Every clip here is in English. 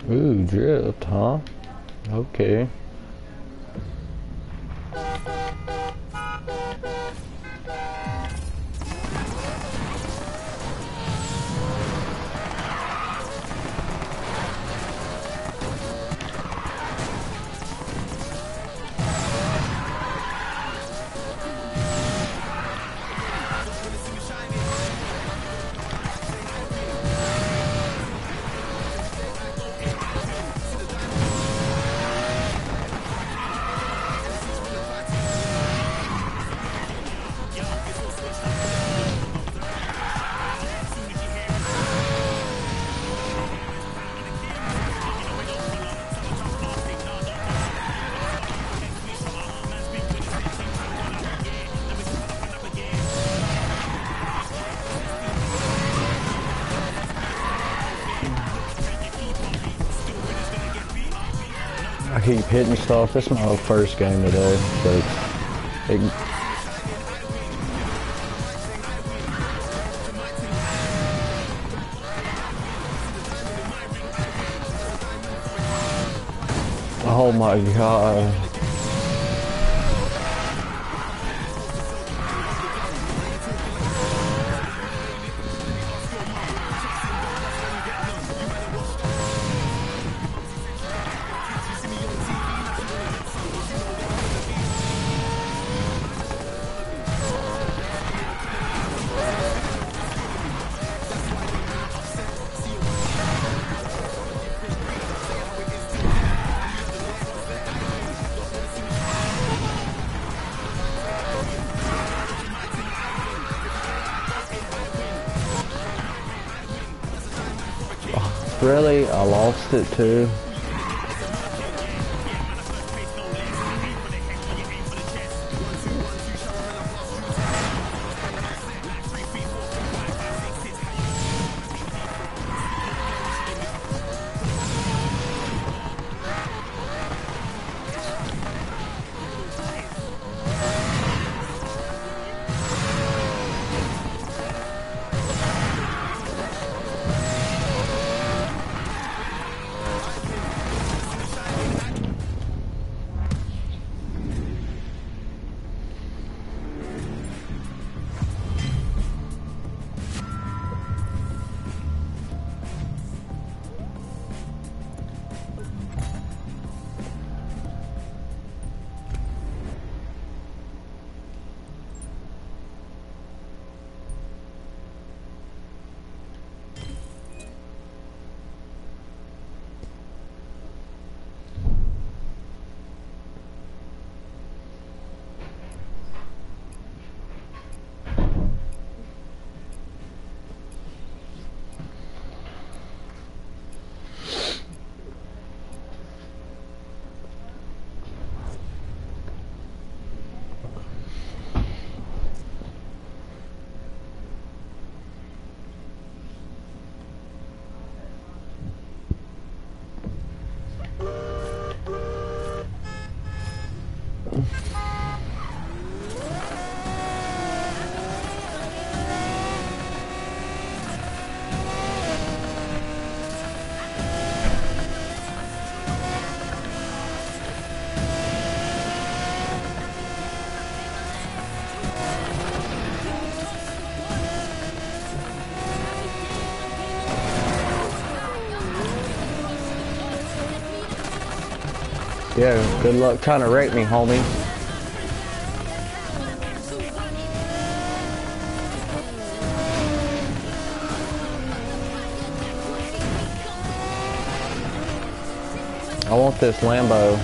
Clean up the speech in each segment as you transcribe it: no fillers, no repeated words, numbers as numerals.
Ooh, drift, huh? Okay. I keep hitting stuff. This is my first game today, so oh my god. Really? I lost it too? Yeah, good luck trying to wreck me, homie. I want this Lambo.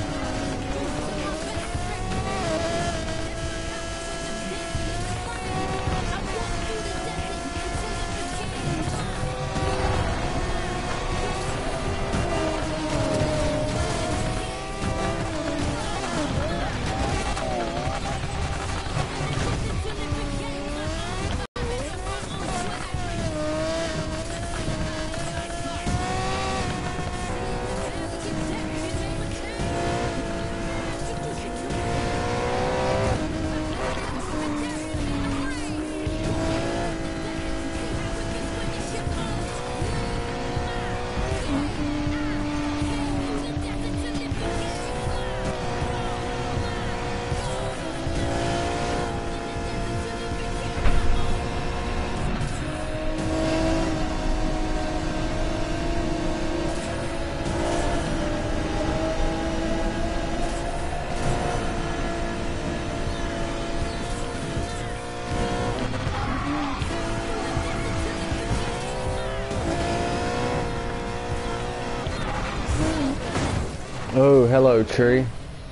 Oh, hello, tree.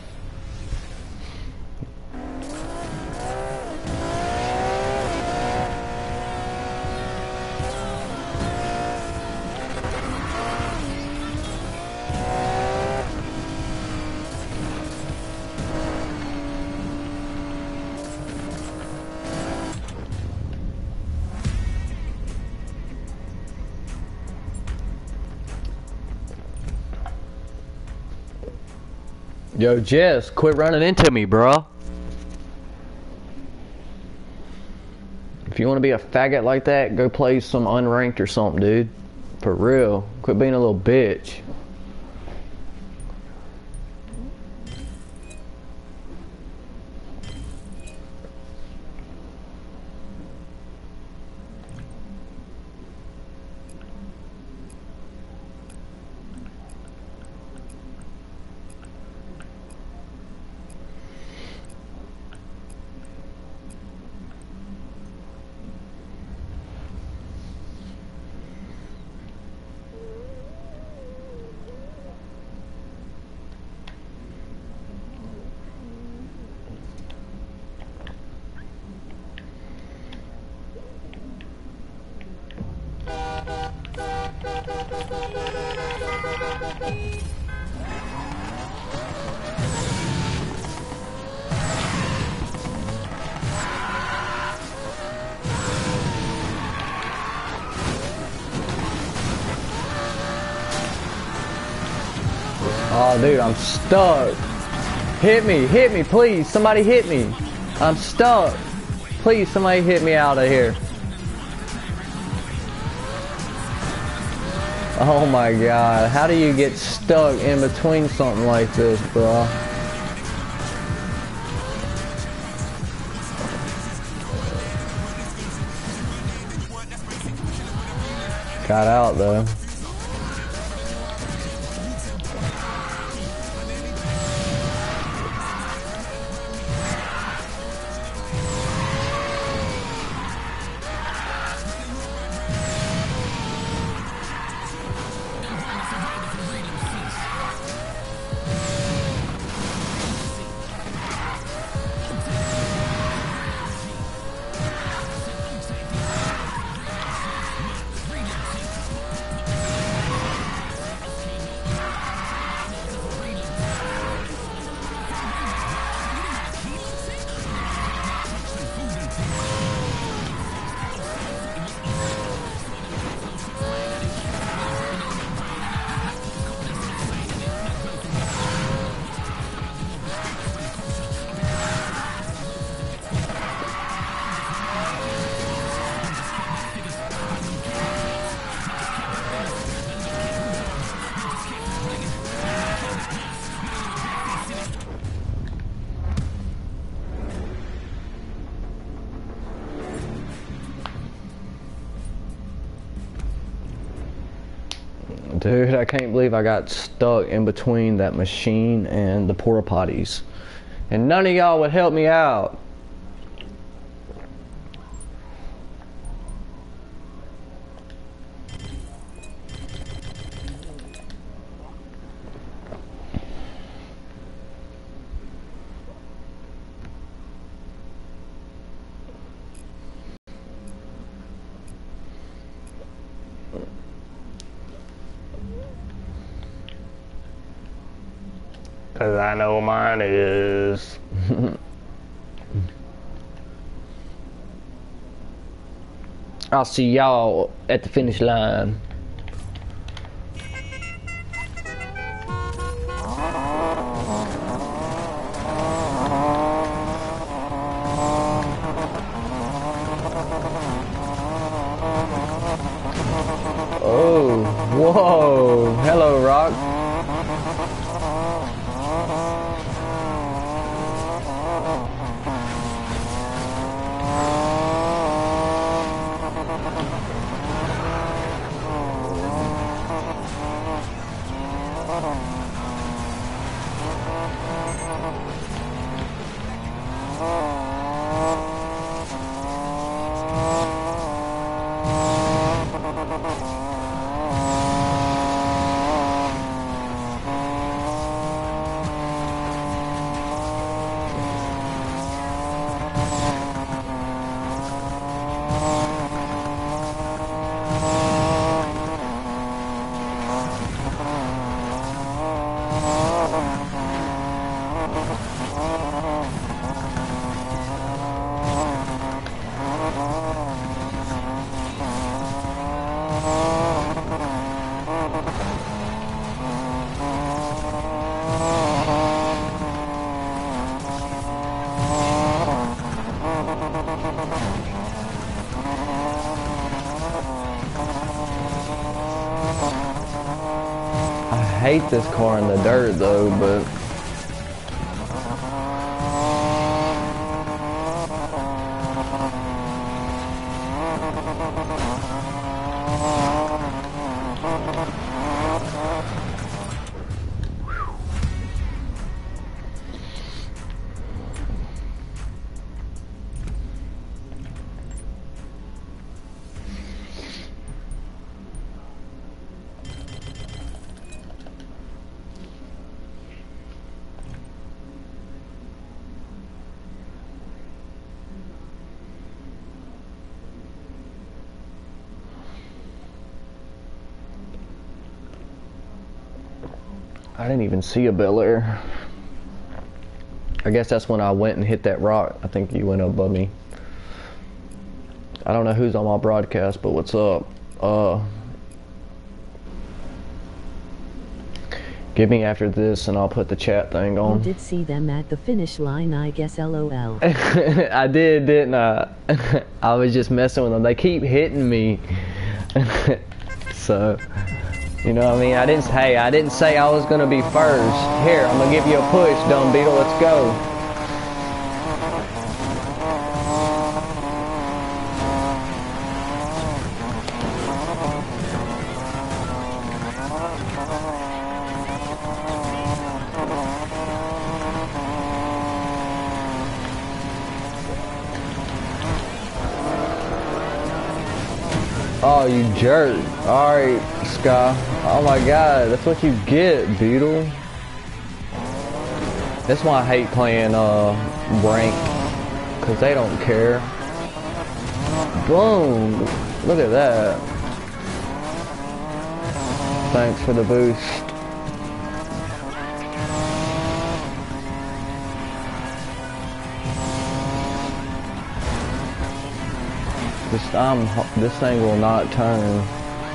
Yo, Jess, quit running into me, bro. If you want to be a faggot like that, go play some unranked or something, dude. For real. Quit being a little bitch. Oh, dude, I'm stuck. Hit me, please. Somebody hit me. I'm stuck. Please, somebody hit me out of here. Oh my god, how do you get stuck in between something like this, bro? Got out though. Dude, I can't believe I got stuck in between that machine and the porta potties. And none of y'all would help me out. Cause I know mine is. I'll see y'all at the finish line. Oh, whoa. Hello, Rock. hate this car in the dirt though, but I didn't even see a Bel Air. I guess that's when I went and hit that rock. I think you went above me. I don't know who's on my broadcast, but what's up? Give me after this and I'll put the chat thing on. You did see them at the finish line, I guess, LOL. I did, didn't I? I was just messing with them. They keep hitting me. So, you know what I mean? I didn't say I was gonna be first. Here, I'm gonna give you a push, Dumb Beetle, let's go. Oh, you jerk. Alright, Sky. Oh my god, that's what you get, Beetle. That's why I hate playing rank, because they don't care. Boom! Look at that. Thanks for the boost. This thing will not turn.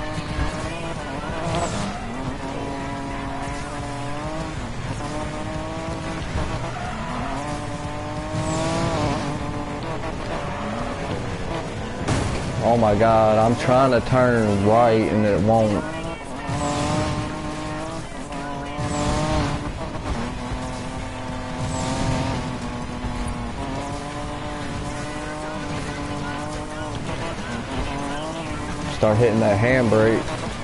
Oh my god, I'm trying to turn right and it won't. Start hitting that handbrake.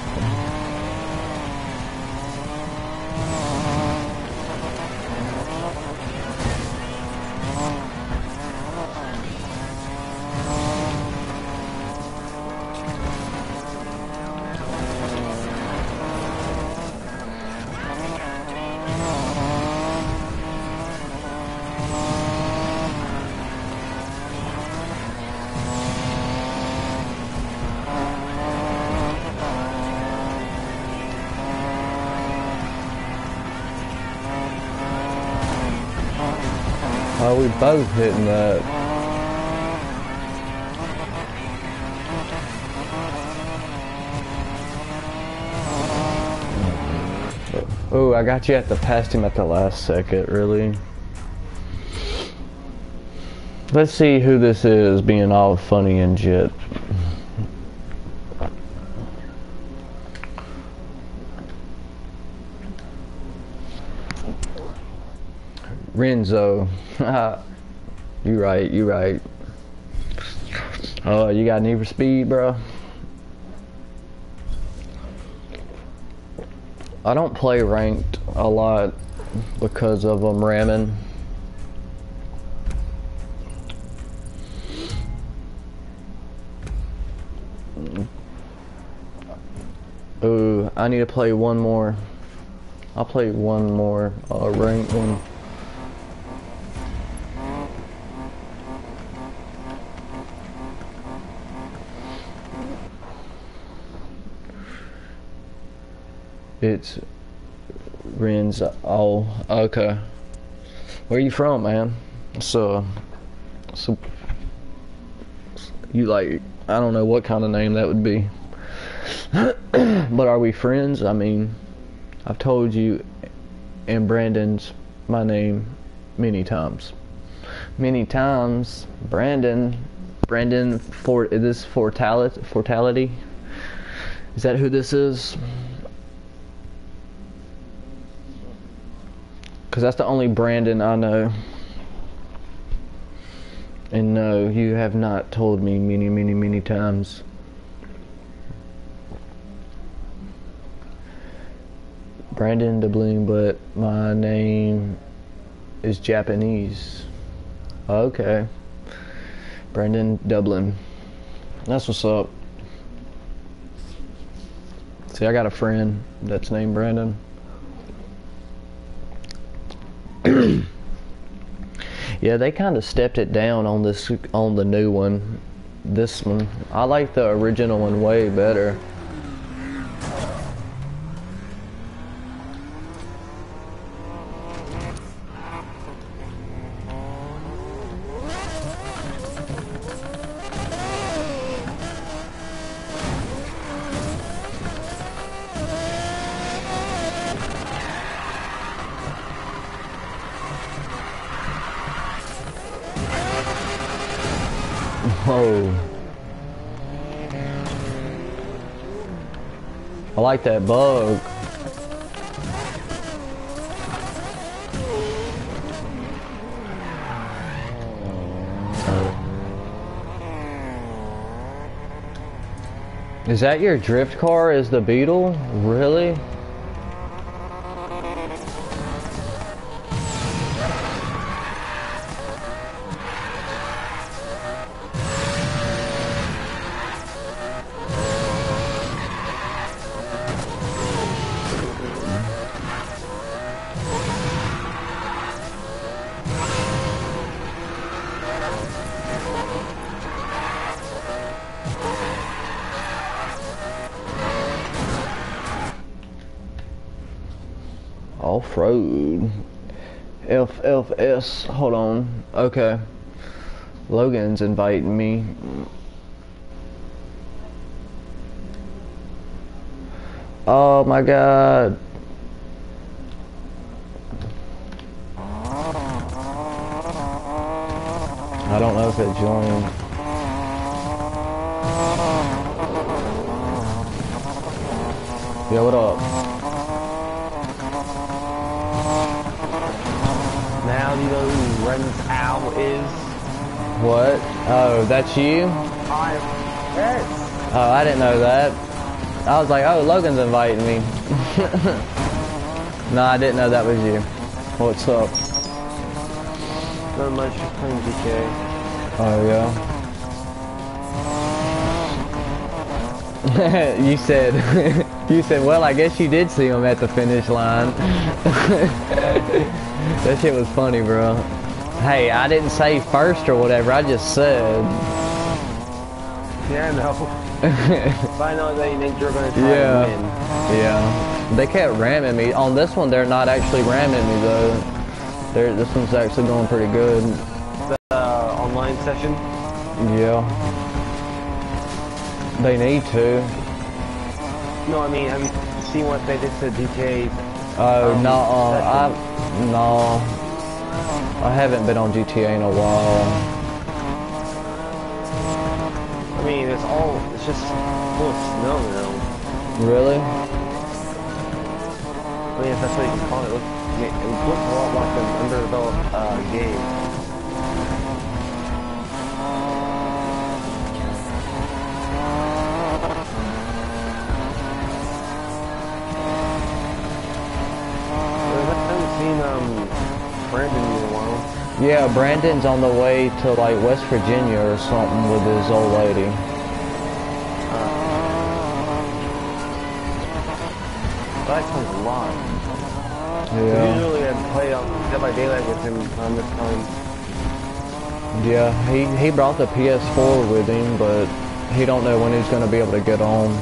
Oh, we both hitting that. Oh, I got you at the past him at the last second, really. Let's see who this is being all funny and shit. Renzo. You right. Oh, you got Need for Speed, bro? I don't play ranked a lot because of them ramming. Ooh, I need to play one more. I'll play one more ranked one. It's Renz. Oh, okay. Where you from, man? So you like, I don't know what kind of name that would be. But are we friends? I mean, I've told you and Brandon's my name many times. Many times. Brandon for this Fortality? Is that who this is? Because that's the only Brandon I know. And no, you have not told me many times. Brandon Dublin, but my name is Japanese. Okay. Brandon Dublin. That's what's up. See, I got a friend that's named Brandon. Yeah, they kind of stepped it down on the new one. This one, I like the original one way better. Whoa. I like that bug. Is that your drift car? Is the Beetle? Really? Off-road. FFS. Hold on. Okay. Logan's inviting me. Oh my god. I don't know if it joined. Yeah, what up? Now do you know who Ren's Owl is? What? Oh, that's you? Yes. Oh, I didn't know that. I was like, oh, Logan's inviting me. No, I didn't know that was you. What's up? Not much, just playing GTA. Oh, yeah. You said, well, I guess you did see him at the finish line. That shit was funny, bro. Hey, I didn't say first or whatever, I just said. Yeah, I know. If I know that you think you're going to try Yeah. to win. Yeah. They kept ramming me. On this one, they're not actually ramming me, though. This one's actually going pretty good. The online session? Yeah. They need to. No, I mean, have you seen what they did to GTA? Oh, no, I haven't been on GTA in a while. I mean, it's just full of snow now. Really? I mean, if that's what you can call it. It looks a lot like an underdeveloped game. Brandon in a while. Yeah, Brandon's on the way to like West Virginia or something with his old lady. That explains a lot. Yeah. Usually I'd play Dead by Daylight with him on this time. Yeah, he brought the PS4 with him, but he don't know when he's gonna be able to get on.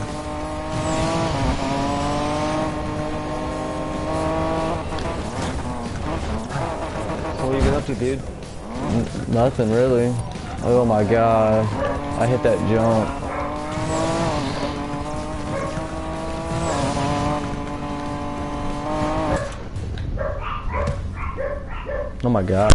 What have you been up to, dude? Nothing really. Oh my god, I hit that jump. Oh my god.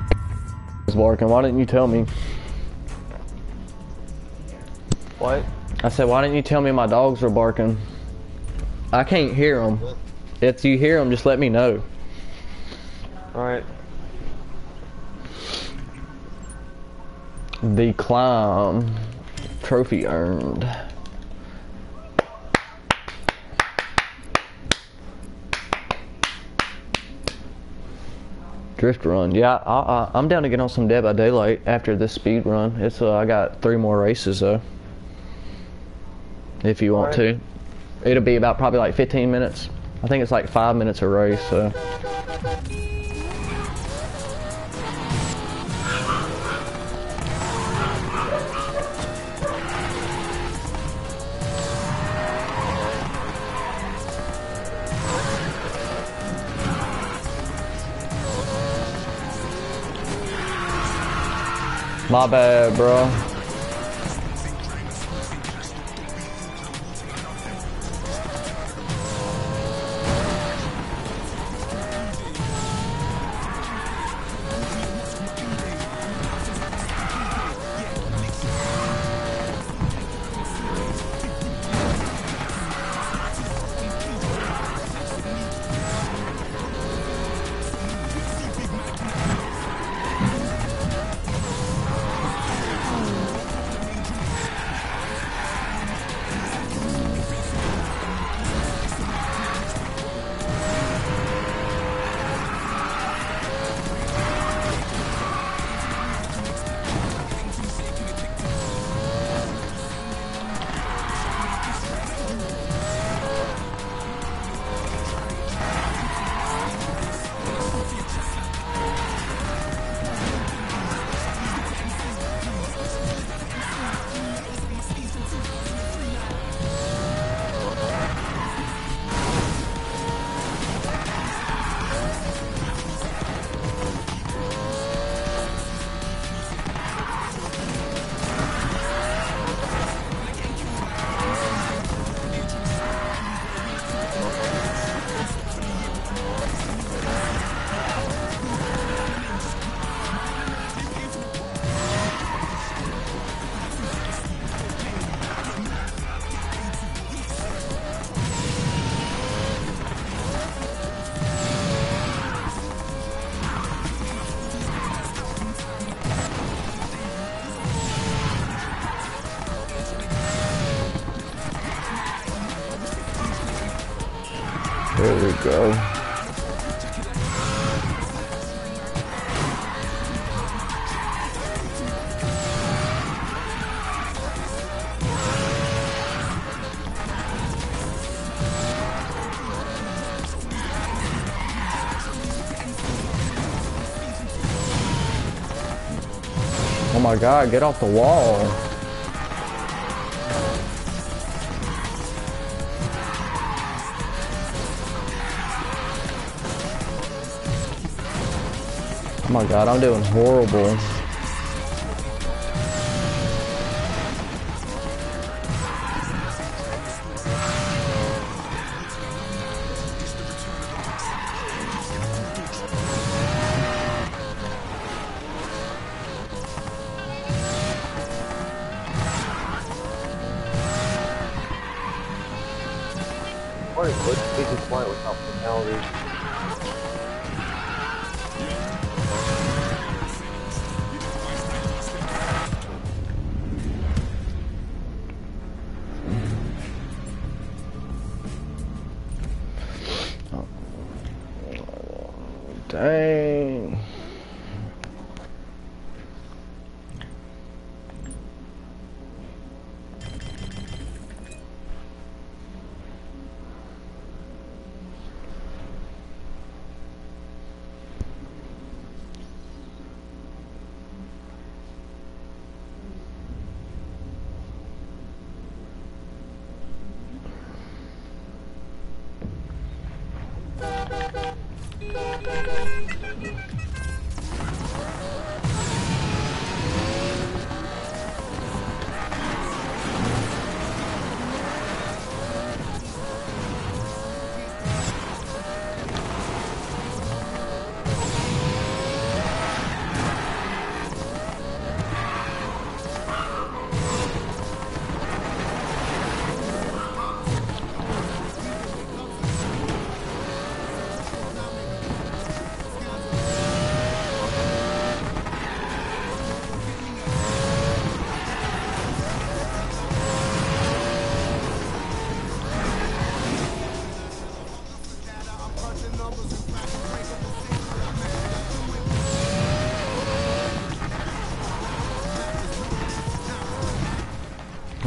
It's barking. Why didn't you tell me? What? I said, why didn't you tell me my dogs were barking? I can't hear them. If you hear them, just let me know. Alright. The climb. Trophy earned. Drift run. Yeah, I'm down to get on some Dead by Daylight after this speed run. It's I got 3 more races though. If you want to. It'll be about probably like 15 minutes. I think it's like 5 minutes a race, so. My bad, bro. There we go. Oh my God, get off the wall. Oh my God, I'm doing horrible. What is this biggest point without penalties? Dang.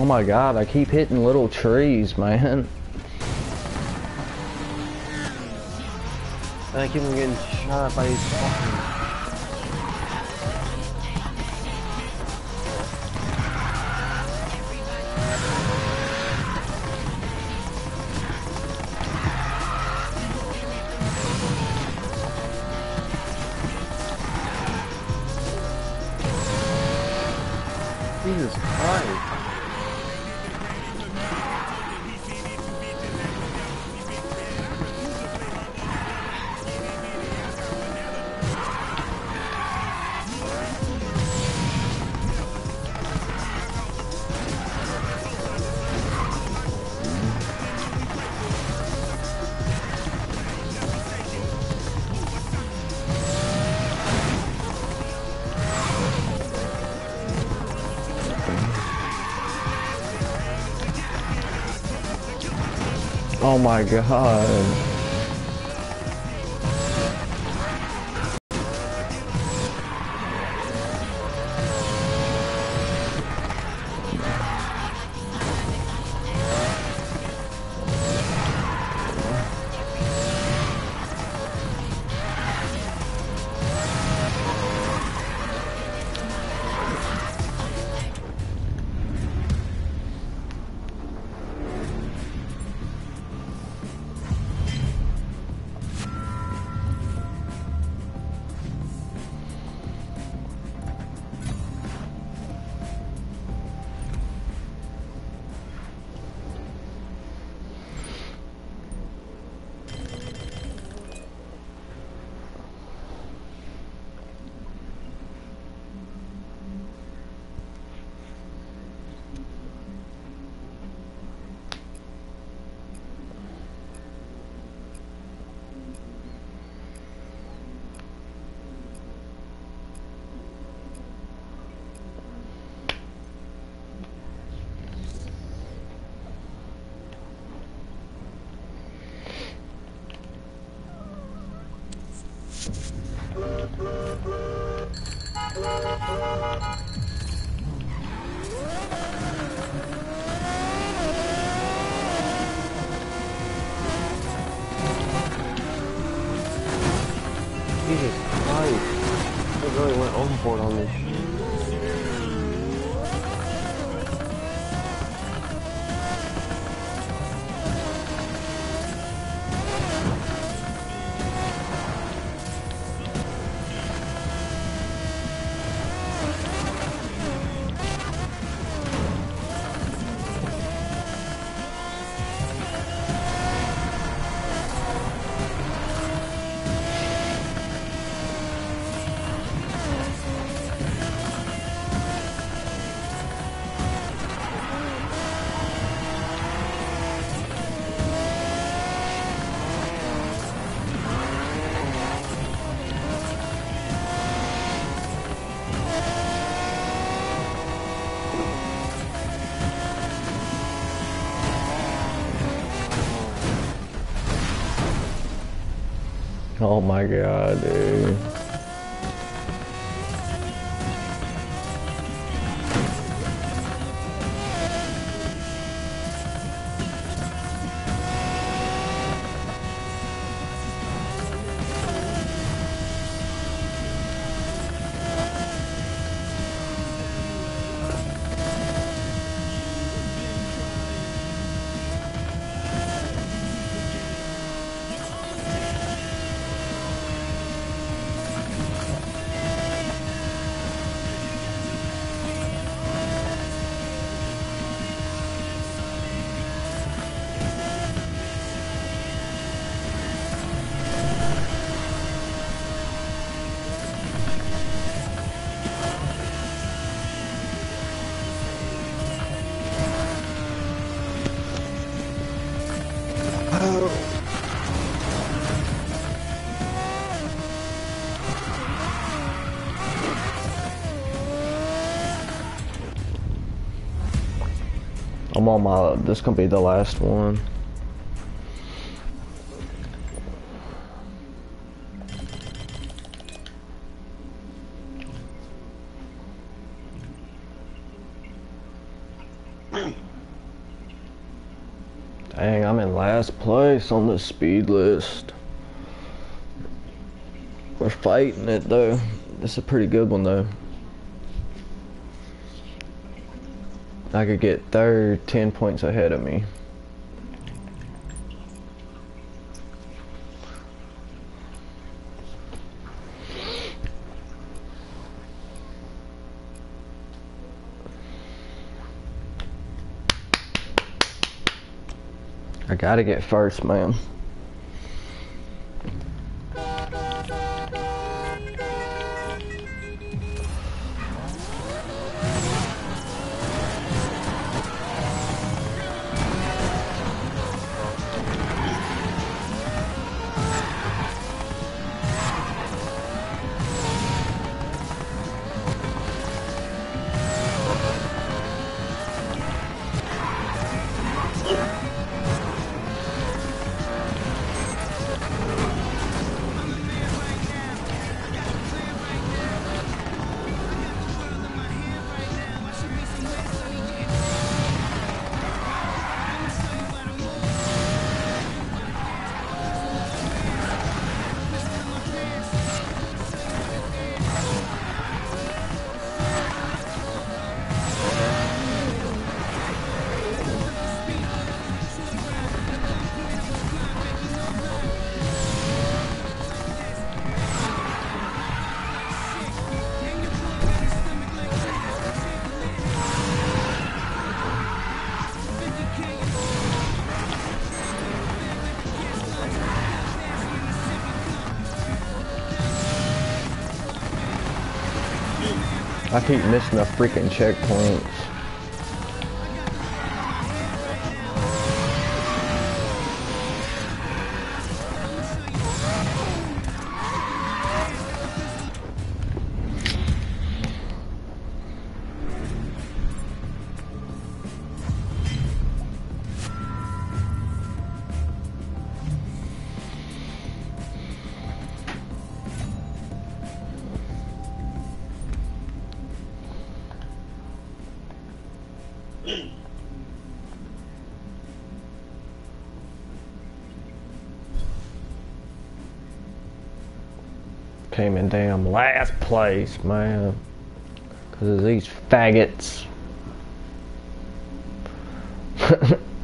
Oh my god, I keep hitting little trees, man. And I keep on getting shot by these fucking... Jesus Christ. Oh my god. Jesus Christ. I really went overboard on this shit. Oh my god, dude. I'm on my, this gonna be the last one. Dang, I'm in last place on the speed list. We're fighting it though. It's a pretty good one though. I could get third, 10 points ahead of me. I gotta get first, man. I keep missing the freaking checkpoints. Came in damn last place, man. Because of these faggots.